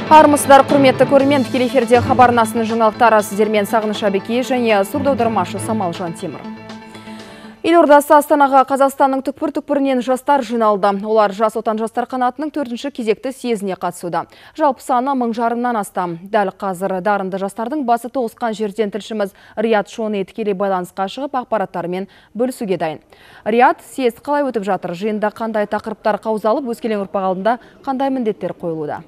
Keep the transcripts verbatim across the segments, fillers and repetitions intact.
Армысыздар, құрметті көрермен, тікелей эфирде хабар арнасының жаңалықтары, сіздермен Сағыныш Абеки және сурдаудармашы Самалжан Темір. Елордасы Астанаға Қазақстанның түкпір-түкпірінен жастар жиналды. Олар Жас отан жастар қанатының төртінші кезекті съезіне қатысуда. Жалпы саны мың жарымнан астам. Дәл қазір дарынды жастардың басы тоғысқан жерден тілшіміз Риат Шони тікелей байланысқа шығып ақпараттарымен бөлісуге дайын. Риат, съезд қалай өтіп жатыр? Жиында қандай тақырыптар қаузалып, өскелең ұрпақ алдында қандай міндеттер қойылуда?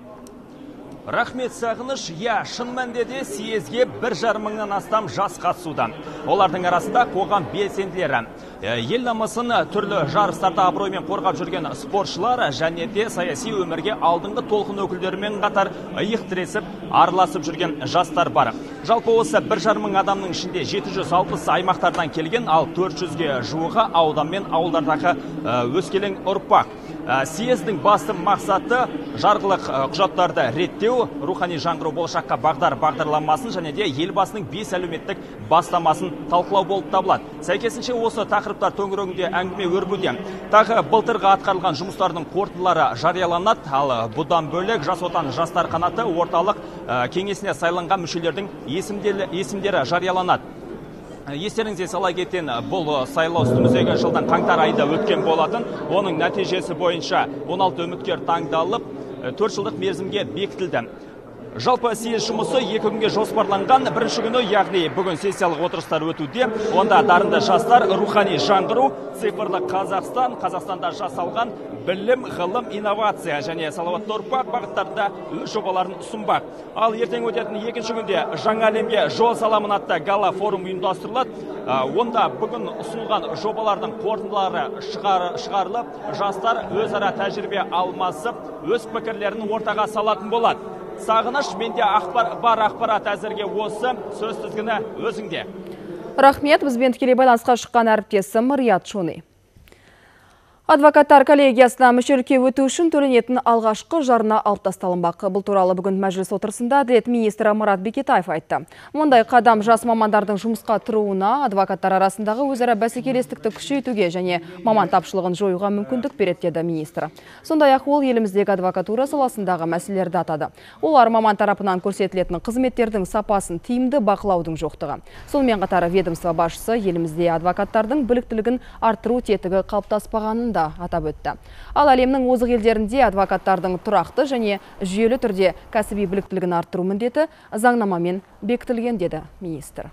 Рахмет, Сағыныш. Я, шын мәнінде съезге бір жарым мыңнан астам жас қатысуда. Олардың арасында қоғам белсенділері, ел намысын түрлі жарыстарда абыроймен қорғап жүрген спортшылар және де саяси өмірге алдыңғы толқын өкілдерімен қатар иық тіресіп араласып жүрген жастар бар. Жалпы осы бір жарым мың адамның ішінде жеті жүз алпыс аймақтардан келген, ал төрт жүзге жуығы аудан мен ауылдардағы өскелең ұрпақ. Съездің басты мақсаты жарғылық құжаттарды реттеу, рухани жаңғыру болашаққа бағдар бағдарламасын және де елбасының бес әлеуметтік бастамасын талқылау болып табылады. Сәйкесінше осы тақырыптар төңірегінде әңгіме өрбуде. Тағы былтырғы атқарылған жұмыстардың қорытындылары жарияланады, ал бұдан бөлек Жас отан жастар қанаты орталық кеңесіне сайланған мүшелердің есімдері жарияланады. Естеріңізге сала кетен, бұл сайлау үстіміздегі жылдан қаңтар айында өткен болатын. Оның нәтижесі бойынша он алты үміткер таңдалып, төрт жылдық мерзімге бекітілді. Жалпы съезд жұмысы екі күнге жоспарланған. Бірінші күні, яғни бүгін сессиялық отырыстар өтуде. Онда дарынды жастар рухани жаңғыру, цифрлы Қазақстан, Қазақстанда жасалған білім, ғылым, инновация және салауатты ұрпақ бағыттарында өз жобаларын ұсынбақ. Ал ертең өтетін екінші күнде жаңа әлемге жол саламын атты гала форум ұйымдастырылады. Онда бүгін ұсынылған жобалардың қорытындылары шығарылып, жастар өзара тәжірибе алмасып, өз пікірлерін ортаға салатын болады. Сағыныш, менде бар ақпарат әзірге осы, сөз тізгіні өзіңде. Рахмет, бізбен тікелей байланысқа шыққан әріптесім Риат Шони. Адвокаттар коллегиясына мүшелікке өту үшін төленетін алғашқы жарна алып тасталынбақ. Бұл туралы бүгін мәжіліс отырысында әділет министрі Марат Бекетаев айтты. Мұндай қадам жас мамандардың жұмысқа тұруына, адвокаттар арасындағы өзара бәсекелестікті күшейтуге және маман тапшылығын жоюға мүмкіндік береді деді министр. Сондай-ақ ол еліміздегі адвокатура саласындағы мәселелерді атады. Олар маман тарапынан көрсетілетін қызметтердің сапасын тиімді бақылаудың жоқтығы. Сонымен қатар ведомство басшысы елімізде адвокаттардың біліктілігін арттыру тетігі қалыптаспағанын атап өтті. Ал әлемнің озық елдерінде адвокаттардың тұрақты және жүйелі түрде кәсіби біліктілігін арттыру міндеті заңнамамен бекітілген деді министр.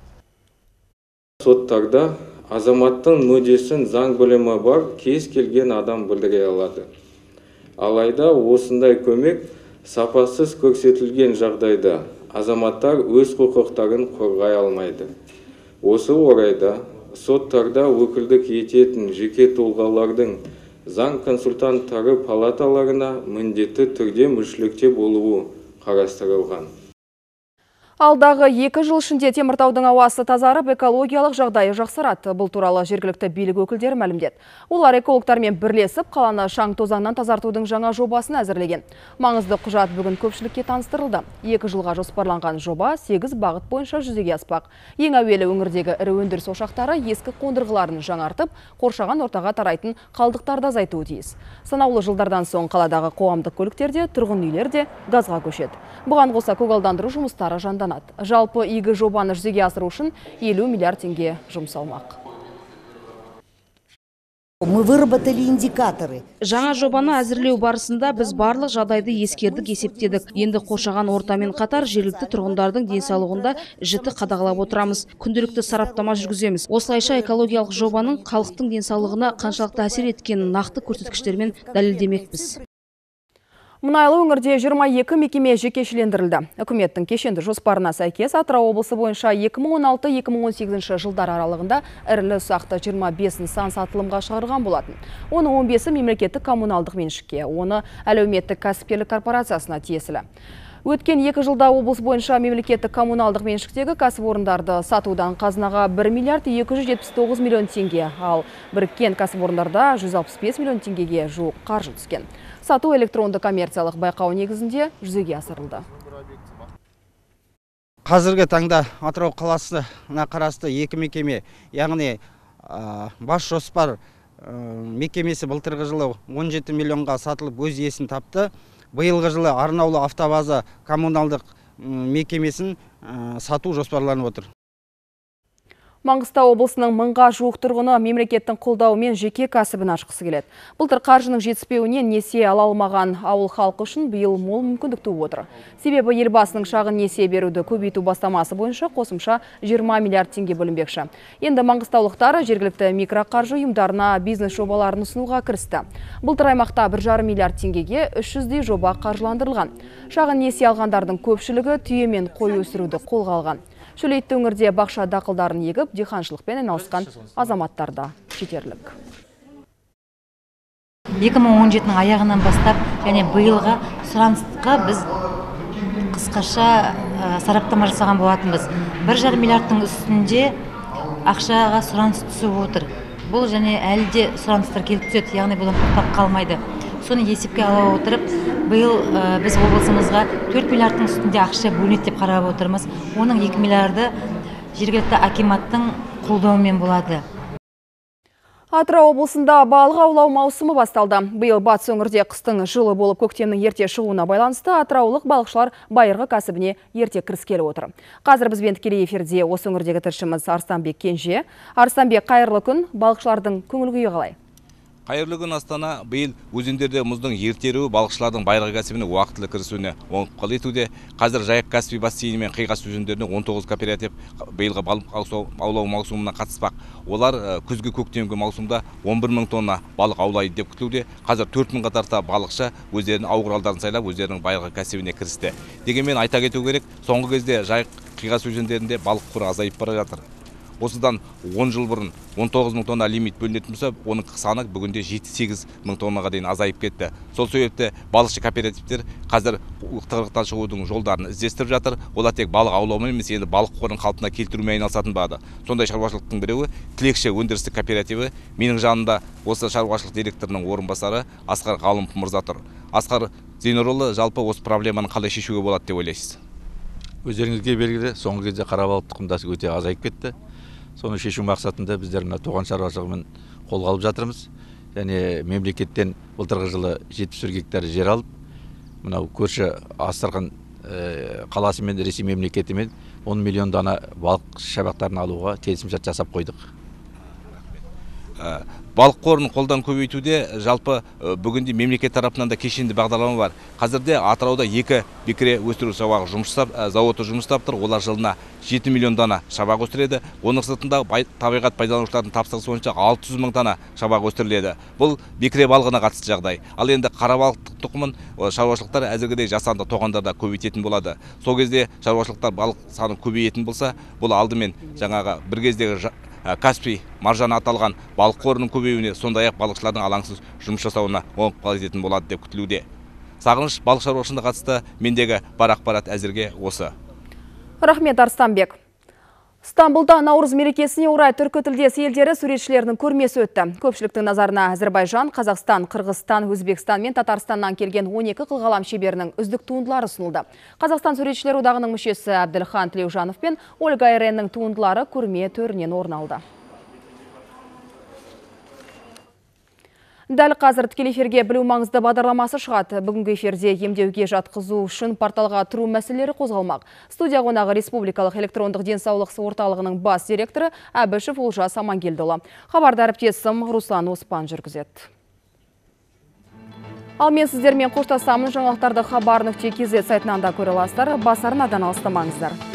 Соттарда азаматтың мүддесін заң білімі бар кез келген адам білдіре алады. Алайда осындай көмек сапасыз көрсетілген жағдайда азаматтар өз құқықтарын қорғай алмайды. Осы орайда соттарда өкілдік ететін жеке тұлғалардың заң консультанттары палаталарына міндетті түрде мүшелікте болуы қарастырылған. Алдағы екі жыл ішінде Теміртаудың ауасы тазарып, экологиялық жағдайы жақсарады. Бұл туралы жергілікті билік өкілдері мәлімдеді. Олар экологтармен бірлесіп қаланы шаң тозаңнан тазартудың жаңа жобасын әзірлеген. Маңызды құжат бүгін көпшілікке таныстырылды. Екі жылға жоспарланған жоба сегіз бағыт бойынша жүзеге аспақ. Ең әуелі өңірдегі ірі өндіріс ошақтары ескі қондырғыларын жаңартып, қоршаған ортаға тарайтын қалдықтарды азайтуы тиіс. Санаулы жылдардан соң қаладағы қоғамдық көліктерде, тұрғын үйлерде газға көшеді. Бұған қоса көгалдандыру жұмыстары жанданады. Жалпы игі жобаны жүзеге асыру үшін елу миллиард теңге жұмсалмақ. Мы выработали индикаторы. Жаңа жобаны әзірлеу барысында біз барлық жағдайды ескердік, есептедік. Енді қоршаған ортамен қатар жергілікті тұрғындардың денсаулығында жіті қадағалап отырамыз. Күнделікті сараптама жүргіземіз. Осылайша экологиялық жобаның халықтың денсаулығына қаншалықты әсер еткенін нақты көрсеткіштермен дәлелдемекпіз. Мұнайлы өңірде жиырма екі мекеме жекешелендірілді. Үкіметтің кешенді жоспарына сәйкес Атырау облысы бойынша екі мың он алты екі мың он сегізінші жылдар аралығында ірілі ұсақты жиырма бес нысан сатылымға шығарған болатын. Оның он бесі мемлекеттік коммуналдық меншікке, оны әлеуметтік кәсіпкерлік корпорациясына тиесілі. Өткен екі жылда облыс бойынша мемлекеттік коммуналдық меншіктегі кәсіпорындарды сатудан қазынаға бір миллиард екі жүз жетпіс тоғыз миллион теңге, ал біріккен кәсіпорындарда жүз алпыс бес миллион теңгеге жуық қаржы түскен. Сату электронды коммерциялық байқау негізінде жүзеге асырылды. Қазіргі таңда Атырау қаласына қарасты екі мекеме, яғни бас жоспар мекемесі былтырғы жылы он жеті миллионға сатылып өз иесін тапты. биылғы жылы арнаулы автобаза коммуналдық мекемесін сату жоспарланып отыр. Маңғыстау облысының мыңға жуық тұрғыны мемлекеттің қолдауымен жеке кәсібін ашқысы келеді. Былтыр қаржының жетіспеуінен несие ала алмаған ауыл халқы үшін биыл мол мүмкіндік туып отыр. Себебі елбасының шағын несие беруді көбейту бастамасы бойынша қосымша жиырма миллиард теңге бөлінбекші. Енді маңғыстаулықтар жергілікті микроқаржы ұйымдарына бизнес жобаларын ұсынуға кірісті. Былтыр аймақта бір жарым миллиард теңгеге үш жүздей жоба қаржыландырылған. Шағын несие алғандардың көпшілігі түйе мен қой өсіруді қолға алған. Шөлейтті өңірде бақша дақылдарын егіп, диқаншылықпен айналысқан азаматтар да жетерлік. екі мың он жетінің аяғынан бастап және биылға сұранысқа біз қысқаша сараптама жасаған болатынбыз. бір жарым миллиардтың үстінде ақшаға сұраныс түсіп отыр. Бұл және әлі де сұраныстар келіп түседі, яғни бұдан тоқтап қалмайды. Соны есепке ала отырып, биыл біз облысымызға төрт миллиардтың үстінде ақша бөлінеді деп қарап отырмыз. Оның екі миллиарды жергілікті акиматтың қолдауымен болады. Атырау облысында балық аулау маусымы басталды. Биыл батыс өңірде қыстың жылы болып көктемнің ерте шығуына байланысты атыраулық балықшылар байырғы кәсібіне ерте кіріскелі отыр. Қазір бізбен тікелей эфирде осы өңірдегі тілшіміз Арыстанбек Кенже. Арыстанбек, қайырлы күн, балықшылардың көңіл күйі қалай? Қайырлы күн, Астана. Биыл өзендерде мұздың ертеруі балықшылардың байырғы кәсібіне уақытылы кірісуіне оң ықпал етуде. Қазір Жайық Каспий бассейні мен Қиғас өзендеріне он тоғыз кооператив биылғы балық аулау маусымына қатыспақ. Олар күзгі көктемгі маусымда он бір мың тонна балық аулайды деп күтілуде. Қазір төрт мыңға тарта балықшы өздерінің ау құралдарын сайлап, өздерінің байырғы кәсібіне кірісті. Дегенмен айта кету керек, соңғы кезде Жайық Қиғас өзендерінде балық қоры азайып бара жатыр. Осыдан он жыл бұрын он тоғыз мың тонна лимит бөлінетін болса, оның саны бүгінде жеті сегіз мың тоннаға дейін азайып кетті. Сол себепті балықшы кооперативтер қазір тығырықтан шығудың жолдарын іздестіріп жатыр. Олар тек балық аулаумен емес, енді балық қорын қалпына келтірумен айналысатын болады. Сондай шаруашылықтың біреуі Тілекші өндірістік кооперативі. Менің жанымда осы шаруашылық директорының орынбасары Асқар Ғалымов мырза тұр. Асқар Зейнұрұлы, жалпы осы проблеманы қалай шешуге болады деп ойлайсыз? Өздеріңізге белгілі, соңғы кезде қарабалық тұқымдасы өте азайып кетті. Соны шешу мақсатында біздер мына туған шаруашылығымен қолға алып жатырмыз. Және мемлекеттен былтырғы жылы жетпіс бір гектар жер алып, мынау көрші Астархан қаласы мен Ресей мемлекетімен он миллион дана балық шабақтарын алуға келісімшарт жасап қойдық. Балық қорын қолдан көбейтуде жалпы бүгінде мемлекет тарапынан да кешенді бағдарлама бар. Қазірде Атырауда екі бекіре өсіру шабағы зауыты жұмыс істеп тұр. Олар жылына жеті миллион дана шабақ өсіреді. Оның сыртында табиғат пайдаланушылардың тапсырысы бойынша алты жүз мың дана шабақ өсіріледі. Бұл бекіре балығына қатысты жағдай. Ал енді қара балық тұқымын шаруашылықтар әзіргідей жасанды тоғандарда көбейтетін болады. Сол кезде шаруашылықтар балық саны көбейетін болса, бұл алдымен жаңағы бір кездегі Каспий маржаны аталған балық қорының көбеюіне, сондай-ақ балықшылардың алаңсыз жұмыс жасауына оң ықпал ететін болады деп күтілуде. Сағыныш, балық шаруашылығына қатысты мендегі бар ақпарат әзірге осы. Рахмет, Арыстанбек. Стамбулда Наурыз мерекесіне орай түркі тілдес елдері суретшілерінің көрмесі өтті. Көпшіліктің назарына Әзербайжан, Қазақстан, Қырғызстан, Өзбекстан мен Татарстаннан келген он екі қылғалам шеберінің үздік туындылары ұсынылды. Қазақстан суретшілер одағының мүшесі Әбділхан Тілеужанов пен Ольга Айреннің туындылары көрме төрінен орын алды. Дәл қазір тікелей эфирге білу маңызды бағдарламасы шығады. Бүгінгі эфирде емдеуге жатқызу үшін порталға тұру мәселелері қозғалмақ. Студия қонағы Республикалық электрондық денсаулық орталығының бас директоры Әбішев Олжас Амангелдіұлы. Хабарды әріптесім Руслан Оспан жүргізеді. Ал мен сіздермен қоштасамын. Жаңалықтарды хабар нүкте кз сайтынан да көре аласыздар. Бас арнадан алыстамаңыздар.